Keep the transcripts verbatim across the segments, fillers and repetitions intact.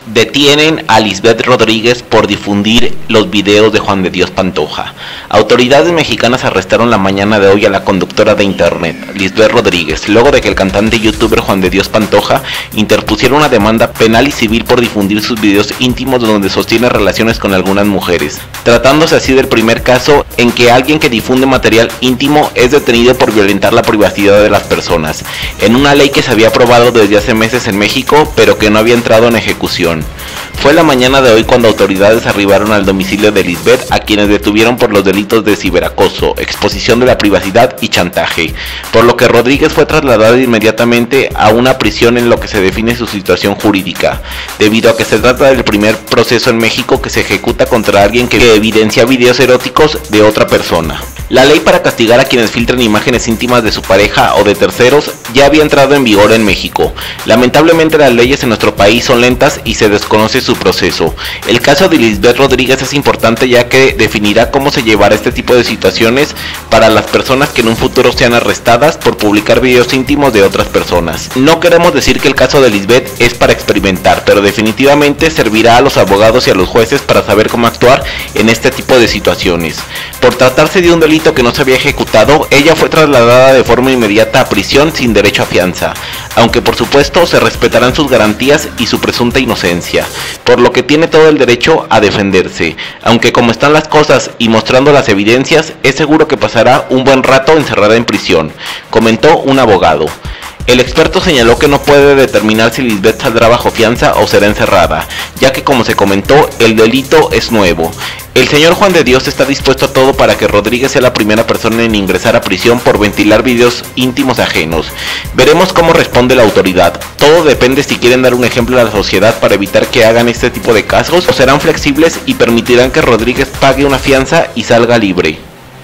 Detienen a Lisbeth Rodríguez por difundir los videos de Juan de Dios Pantoja. Autoridades mexicanas arrestaron la mañana de hoy a la conductora de internet, Lisbeth Rodríguez, luego de que el cantante y youtuber Juan de Dios Pantoja interpusiera una demanda penal y civil por difundir sus videos íntimos donde sostiene relaciones con algunas mujeres, tratándose así del primer caso en que alguien que difunde material íntimo es detenido por violentar la privacidad de las personas, en una ley que se había aprobado desde hace meses en México, pero que no había entrado en ejecución. Fue la mañana de hoy cuando autoridades arribaron al domicilio de Lisbeth, a quienes detuvieron por los delitos de ciberacoso, exposición de la privacidad y chantaje, por lo que Rodríguez fue trasladada inmediatamente a una prisión en lo que se define su situación jurídica, debido a que se trata del primer proceso en México que se ejecuta contra alguien que evidencia videos eróticos de otra persona. La ley para castigar a quienes filtren imágenes íntimas de su pareja o de terceros ya había entrado en vigor en México. Lamentablemente las leyes en nuestro país son lentas y se desconoce su proceso. El caso de Lisbeth Rodríguez es importante ya que definirá cómo se llevará este tipo de situaciones para las personas que en un futuro sean arrestadas por publicar videos íntimos de otras personas. No queremos decir que el caso de Lisbeth es para experimentar, pero definitivamente servirá a los abogados y a los jueces para saber cómo actuar en este tipo de situaciones. Por tratarse de un delito que no se había ejecutado, ella fue trasladada de forma inmediata a prisión sin derecho a fianza, aunque por supuesto se respetarán sus garantías y su presunta inocencia, por lo que tiene todo el derecho a defenderse, aunque como están las cosas y mostrando las evidencias, es seguro que pasará un buen rato encerrada en prisión, comentó un abogado. El experto señaló que no puede determinar si Lisbeth saldrá bajo fianza o será encerrada, ya que como se comentó, el delito es nuevo. El señor Juan de Dios está dispuesto a todo para que Rodríguez sea la primera persona en ingresar a prisión por ventilar videos íntimos ajenos. Veremos cómo responde la autoridad. Todo depende si quieren dar un ejemplo a la sociedad para evitar que hagan este tipo de casos, o serán flexibles y permitirán que Rodríguez pague una fianza y salga libre.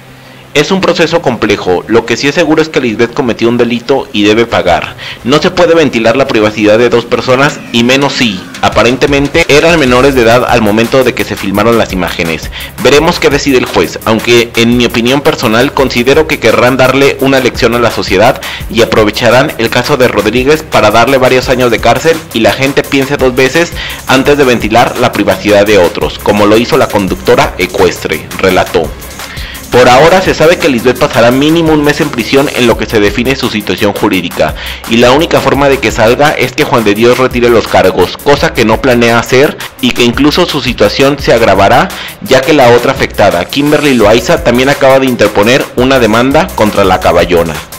Es un proceso complejo, lo que sí es seguro es que Lisbeth cometió un delito y debe pagar. No se puede ventilar la privacidad de dos personas y menos si, aparentemente, eran menores de edad al momento de que se filmaron las imágenes. Veremos qué decide el juez, aunque en mi opinión personal considero que querrán darle una lección a la sociedad y aprovecharán el caso de Rodríguez para darle varios años de cárcel y la gente piense dos veces antes de ventilar la privacidad de otros, como lo hizo la conductora ecuestre, relató. Por ahora se sabe que Lisbeth pasará mínimo un mes en prisión en lo que se define su situación jurídica, y la única forma de que salga es que Juan de Dios retire los cargos, cosa que no planea hacer y que incluso su situación se agravará ya que la otra afectada, Kimberly Loaiza, también acaba de interponer una demanda contra la caballona.